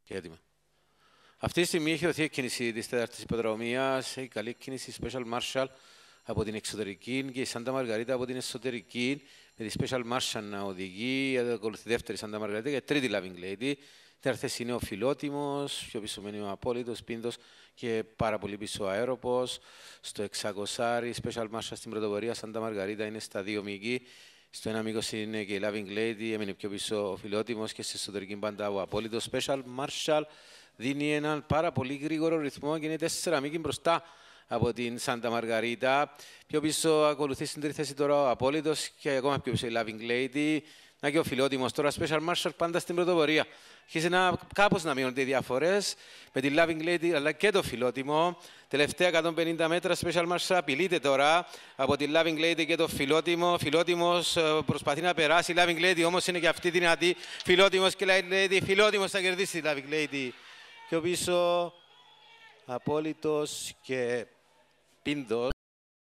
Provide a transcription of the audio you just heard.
Και έτοιμα. Αυτή τη στιγμή έχει δοθεί εκκίνηση της τέταρτης υποδρομίας, έχει καλή κίνηση Special Marshal από την εξωτερική και η Σάντα Μαργαρίτα από την εσωτερική, με τη Special Marshal να οδηγεί, ακολουθεί δεύτερη Σάντα Μαργαρίτα και τρίτη Loving Lady. Τέταρτες είναι ο Φιλότιμος, πιο πίσω μένει ο Απόλυτος, Πίντος και πάρα πολύ πίσω ο Αέροπος. Στο 600 Special Marshal στην πρωτοπορία, Σάντα Μαργαρίτα είναι στα 2 μήκη. Στο 1,20 είναι και η Loving Lady, έμεινε πιο πίσω ο Φιλότιμος και στη εσωτερική πάντα ο Απόλυτος. Special Marshal δίνει έναν πάρα πολύ γρήγορο ρυθμό και είναι 4 μήκη μπροστά από την Σάντα Μαργαρίτα. Πιο πίσω ακολουθεί στην τρίτη θέση τώρα ο Απόλυτος και ακόμα πιο πίσω η Loving Lady. Να και ο Φιλότιμος τώρα, Special Marshal πάντα στην πρωτοπορία. Αρχίζει κάπως να μειώνονται οι διαφορές με τη Loving Lady αλλά και το Φιλότιμο. Τελευταία 150 μέτρα Special Marshal απειλείται τώρα από τη Loving Lady και το Φιλότιμο. Ο Φιλότιμος προσπαθεί να περάσει, η Loving Lady όμως είναι και αυτή δυνατή. Φιλότιμος και Loving Lady, Φιλότιμος θα κερδίσει τη Loving Lady. Πιο πίσω Απόλυτος και Πίντος.